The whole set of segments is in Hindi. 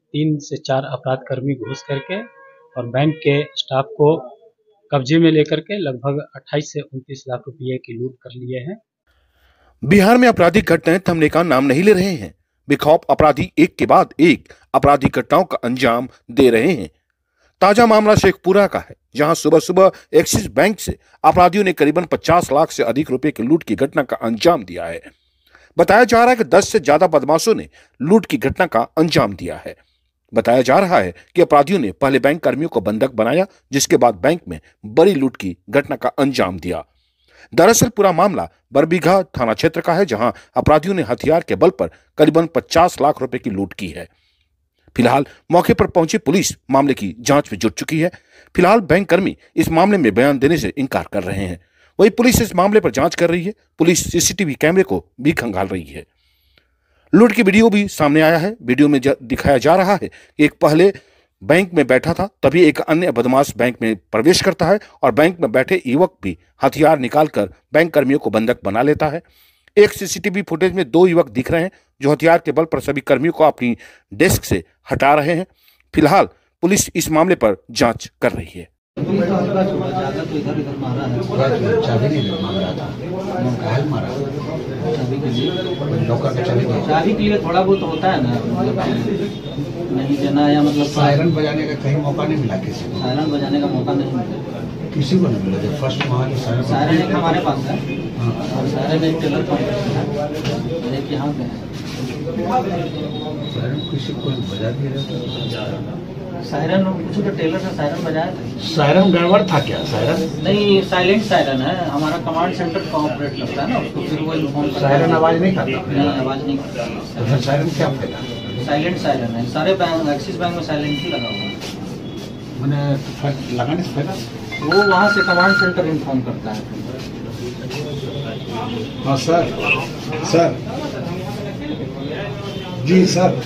3 से 4 अपराध कर्मी घुस करके और बैंक के स्टाफ को कब्जे में लेकर के लगभग 28 से 29 लाख रुपये की लूट कर लिए हैं। बिहार में आपराधिक घटनाएं थमने का नाम नहीं ले रहे हैं। बेखौफ अपराधी एक के बाद एक आपराधिक घटनाओं का अंजाम दे रहे हैं। ताजा मामला शेखपुरा का है, जहां सुबह सुबह एक्सिस बैंक से अपराधियों ने करीबन 50 लाख से अधिक रुपए की लूट की घटना का अंजाम दिया है। बताया जा रहा है कि 10 से ज्यादा बदमाशों ने लूट की घटना का अंजाम दिया है। बताया जा रहा है कि अपराधियों ने पहले बैंक कर्मियों को बंधक बनाया, जिसके बाद बैंक में बड़ी लूट की घटना का अंजाम दिया। दरअसल पूरा मामला बरबीघा थाना क्षेत्र का है, जहां अपराधियों ने हथियार के बल पर करीबन 50 लाख रुपए की लूट की है। फिलहाल मौके पर पहुंची पुलिस मामले की जांच में जुट चुकी है। फिलहाल बैंक कर्मी इस मामले में बयान देने से इनकार कर रहे हैं। वही पुलिस इस मामले पर जांच कर रही है। पुलिस सीसीटीवी कैमरे को भी खंगाल रही है। लूट की वीडियो भी सामने आया है। वीडियो में दिखाया जा रहा है कि एक पहले बैंक में बैठा था, तभी एक अन्य बदमाश बैंक में प्रवेश करता है और बैंक में बैठे युवक भी हथियार निकालकर बैंक कर्मियों को बंधक बना लेता है। एक सीसीटीवी फुटेज में 2 युवक दिख रहे हैं जो हथियार के बल पर सभी कर्मियों को अपनी डेस्क से हटा रहे हैं। फिलहाल पुलिस इस मामले पर जांच कर रही है। चाबी के लिए थोड़ा बहुत होता है ना, नहीं जना या मतलब सायरन बजाने का कहीं मौका नहीं मिला, किसी को सायरन बजाने का मौका नहीं मिला, किसी को नहीं मिला। जब फर्स्ट वहाँ सायरन एक हमारे पास है और सायरन एक टेलर पंप एक यहाँ पे है। सायरन किसी को बजा दिया। सायरन कुछ तो टेलर से सायरन बजाया था। सायरन गड़बड़ था क्या? सायरन नहीं, साइलेंट सायरन है। हमारा कमांड सेंटर का ऑपरेट करता है ना, उसको फिर वो इन्फॉर्म करता है। सायरन आवाज नहीं करता? नहीं, आवाज नहीं करता। तो फिर सायरन क्या होगा? साइलेंट सायरन है। सारे बैंक एक्सिस बैंक में साइलेंट ही लगा हुआ है। मैंने लगाने से पहले वो वहाँ से कमांड सेंटर इन्फॉर्म करता है। हाँ सर, सर जी सर,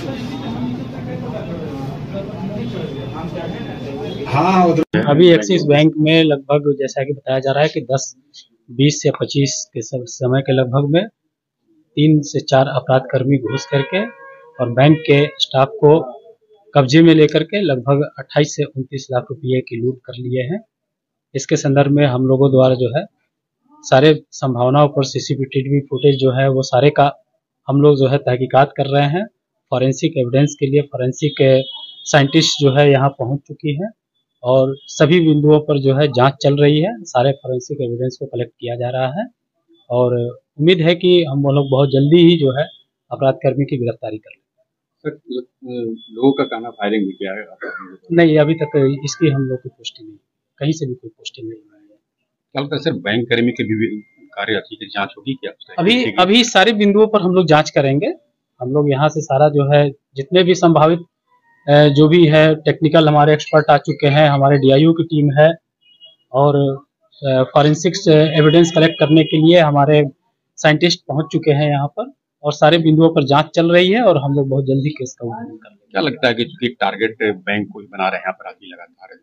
हाँ उधर अभी एक्सिस बैंक में लगभग जैसा कि बताया जा रहा है कि 10, 20 से 25 के समय के लगभग में 3 से 4 अपराध कर्मी घुस करके और बैंक के स्टाफ को कब्जे में लेकर के लगभग 28 से 29 लाख रुपये की लूट कर लिए हैं। इसके संदर्भ में हम लोगों द्वारा जो है सारे संभावनाओं पर सीसीटीवी फुटेज जो है वो सारे का हम लोग जो है तहकीकात कर रहे हैं। फॉरेंसिक एविडेंस के लिए फॉरेंसिक साइंटिस्ट जो है यहाँ पहुँच चुकी है और सभी बिंदुओं पर जो है जांच चल रही है। सारे फॉरेंसिक एविडेंस को कलेक्ट किया जा रहा है और उम्मीद है कि हम लोग बहुत जल्दी ही जो है अपराध कर्मी की गिरफ्तारी कर लेंगे। लोगों का कहना फायरिंग भी किया है? नहीं, अभी तक इसकी हम लोग की पुष्टि नहीं, कहीं से भी कोई पुष्टि नहीं हुई है। क्या लगता है सर, बैंक कर्मी के भी कार्य की जांच होगी क्या? अभी सारे बिंदुओं पर हम लोग जांच करेंगे। हम लोग यहाँ से सारा जो है जितने भी संभावित जो भी है टेक्निकल हमारे एक्सपर्ट आ चुके हैं, हमारे डीआईओ की टीम है और फॉरेंसिक्स एविडेंस कलेक्ट करने के लिए हमारे साइंटिस्ट पहुंच चुके हैं यहाँ पर और सारे बिंदुओं पर जांच चल रही है और हम लोग बहुत जल्दी केस का उद्घाटन कर लेंगे। क्या लगता है कि चूंकि टारगेट बैंक को ही बना रहे हैं अपराधी लगातार,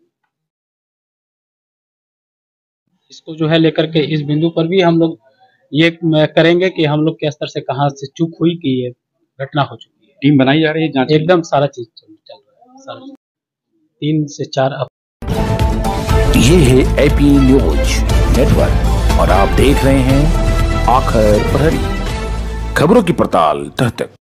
इसको जो है लेकर के इस बिंदु पर भी हम लोग ये करेंगे कि हम लोग के स्तर से कहाँ से चूक हुई कि ये घटना हो चुकी है। टीम बनाई जा रही है जांच? एकदम सारा चीज चल रहा है। सारा 3 से 4 ये है एपी न्यूज नेटवर्क और आप देख रहे हैं आखिर प्रहरी, खबरों की पड़ताल तह तक।